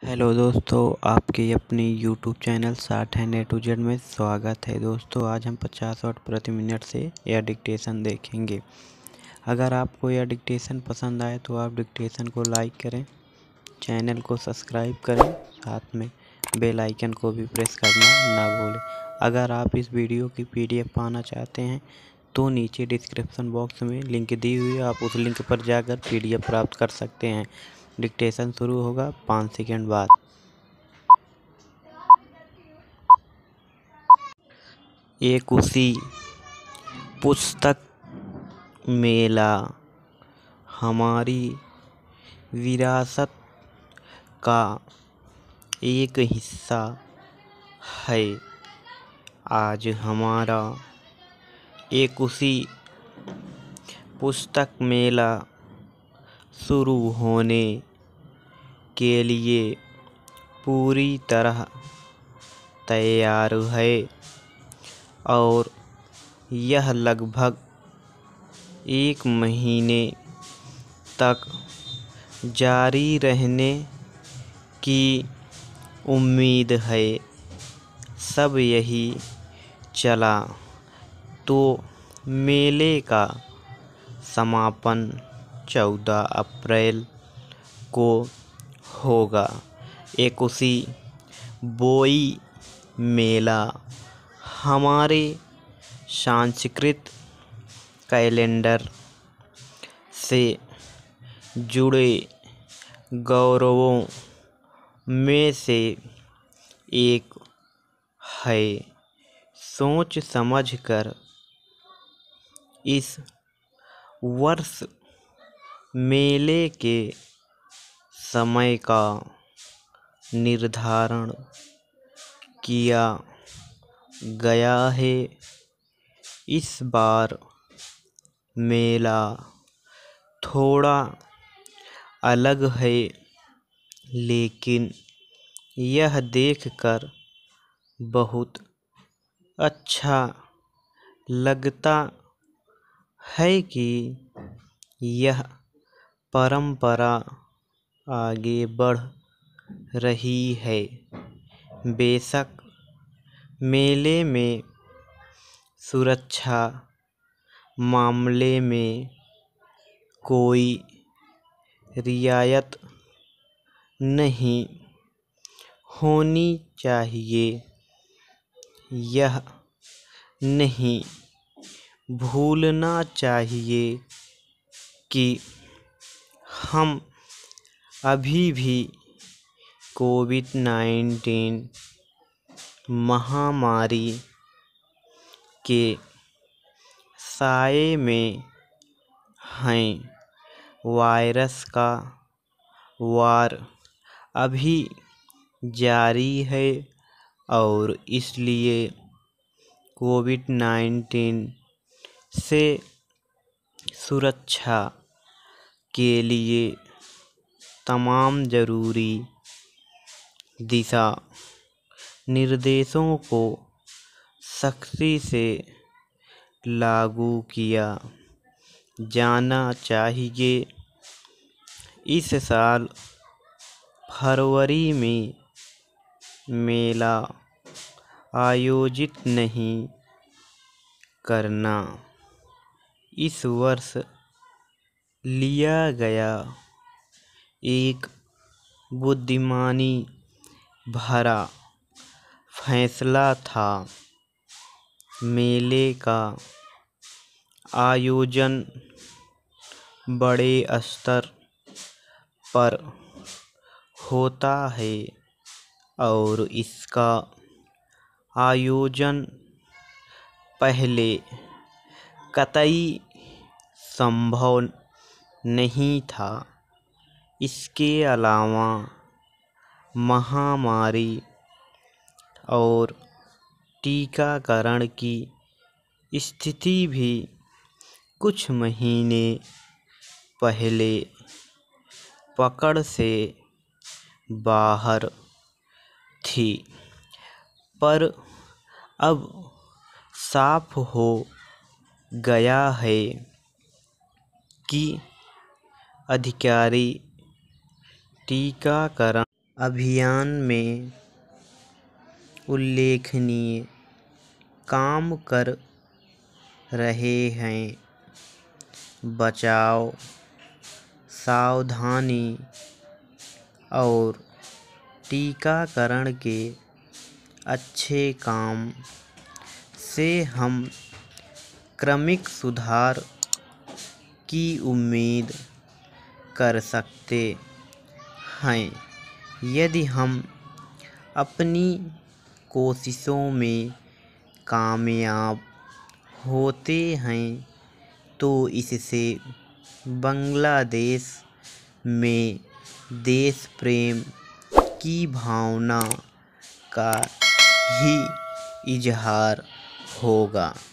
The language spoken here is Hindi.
हेलो दोस्तों, आपके अपनी यूट्यूब चैनल 60 है ए टू जेड में स्वागत है। दोस्तों, आज हम 50 वाट प्रति मिनट से एयर डिक्टेशन देखेंगे। अगर आपको एयर डिक्टेशन पसंद आए तो आप डिक्टेशन को लाइक करें, चैनल को सब्सक्राइब करें, साथ में बेल आइकन को भी प्रेस करना ना भूलें। अगर आप इस वीडियो की PDF पाना चाहते हैं तो नीचे डिस्क्रिप्शन बॉक्स में लिंक दी हुई है, आप उस लिंक पर जाकर PDF प्राप्त कर सकते हैं। डिक्टेशन शुरू होगा 5 सेकंड बाद। एक उसी पुस्तक मेला हमारी विरासत का एक हिस्सा है। आज हमारा एक उसी पुस्तक मेला शुरू होने के लिए पूरी तरह तैयार है और यह लगभग 1 महीने तक जारी रहने की उम्मीद है। सब यही चला तो मेले का समापन 14 अप्रैल को होगा। एक उसी बोई मेला हमारे सांस्कृतिक कैलेंडर से जुड़े गौरवों में से एक है। सोच समझकर इस वर्ष मेले के समय का निर्धारण किया गया है। इस बार मेला थोड़ा अलग है, लेकिन यह देखकर बहुत अच्छा लगता है कि यह परंपरा आगे बढ़ रही है। बेशक मेले में सुरक्षा मामले में कोई रियायत नहीं होनी चाहिए। यह नहीं भूलना चाहिए कि हम अभी भी कोविड-19 महामारी के साए में हैं। वायरस का वार अभी जारी है और इसलिए कोविड-19 से सुरक्षा के लिए तमाम ज़रूरी दिशा निर्देशों को सख्ती से लागू किया जाना चाहिए। इस साल फरवरी में मेला आयोजित नहीं करना इस वर्ष लिया गया एक बुद्धिमानी भरा फैसला था। मेले का आयोजन बड़े स्तर पर होता है और इसका आयोजन पहले कतई संभव नहीं था। इसके अलावा महामारी और टीकाकरण की स्थिति भी कुछ महीने पहले पकड़ से बाहर थी, पर अब साफ हो गया है कि अधिकारी टीकाकरण अभियान में उल्लेखनीय काम कर रहे हैं। बचाव, सावधानी और टीकाकरण के अच्छे काम से हम क्रमिक सुधार की उम्मीद कर सकते हैं। यदि हम अपनी कोशिशों में कामयाब होते हैं तो इससे बांग्लादेश में देश प्रेम की भावना का ही इजहार होगा।